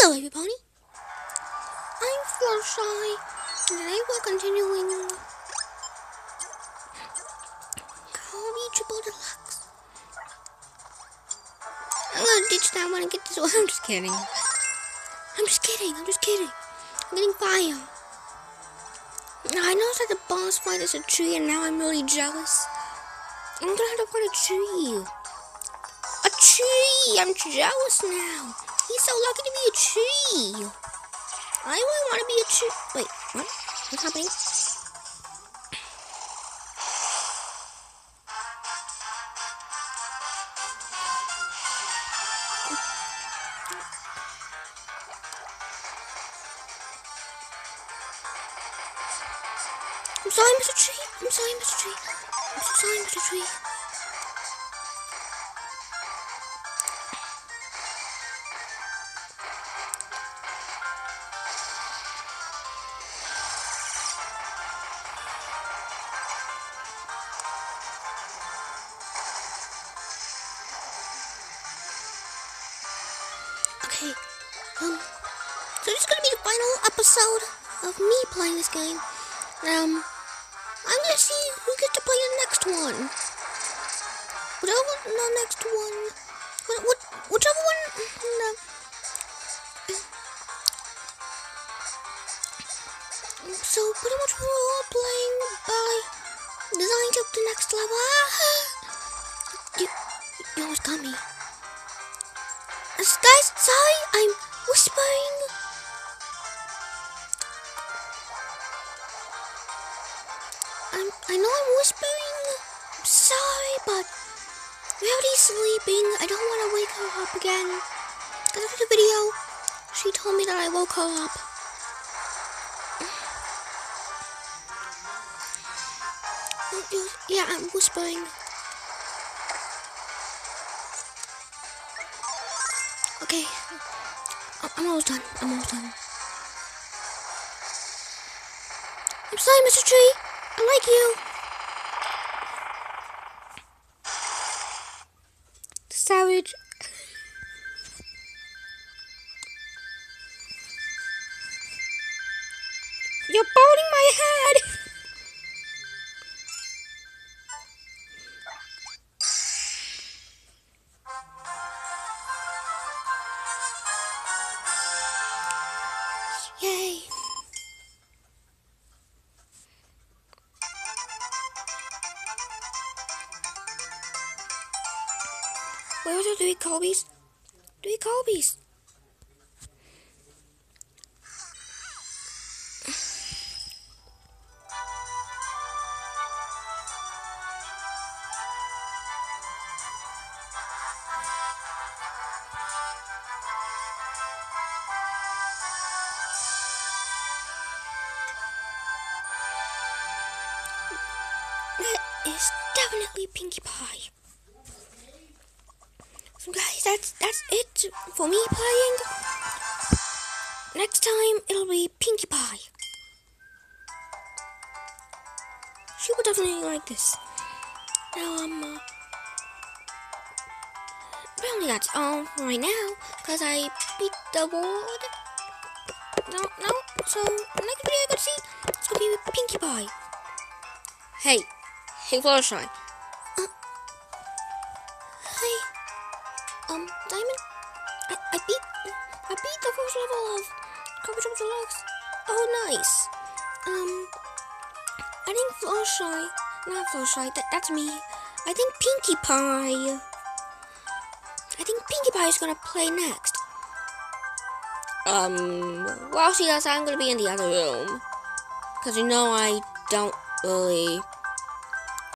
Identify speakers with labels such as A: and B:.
A: Hello everybody, I'm Fluttershy, and today we're continuing Kirby Triple Deluxe. I'm gonna ditch that one and get this one. I'm just kidding. I'm just kidding. I'm getting fire. Now, I noticed that the boss fight is a tree, and now I'm really jealous. I'm gonna have to find a tree. A tree! I'm jealous now. He's so lucky to be a tree. I really want to be a tree. Wait, what? What's happening? I'm sorry, Mr. Tree. I'm sorry, Mr. Tree. I'm so sorry, Mr. Tree. Okay, so this is gonna be the final episode of me playing this game. I'm gonna see who gets to play the next one. Whichever next one, whichever one. No. So pretty much we're all playing by designing up the next level. You almost got me. Guys, sorry, I'm whispering. I know I'm whispering. I'm sorry, but Rowdy's sleeping. I don't want to wake her up again. After the video, she told me that I woke her up. Yeah, I'm whispering. Okay, I'm almost done. I'm sorry, Mr. Tree. I like you. Savage. You're boning my head. Yay. Where are the three Kirby's? Three Kirby's. That is definitely Pinkie Pie. So guys, that's it for me playing. Next time it'll be Pinkie Pie. She would definitely like this. Now apparently that's all right now, because I beat the world. No. So next video you're gonna see it's gonna be Pinkie Pie. Hey, Fluttershy. Diamond, I beat the first level of Kirby Triple Deluxe. Oh, nice. I think not Fluttershy, that's me. I think Pinkie Pie. I think Pinkie Pie is gonna play next. While she does, I'm gonna be in the other room. Because you know I don't really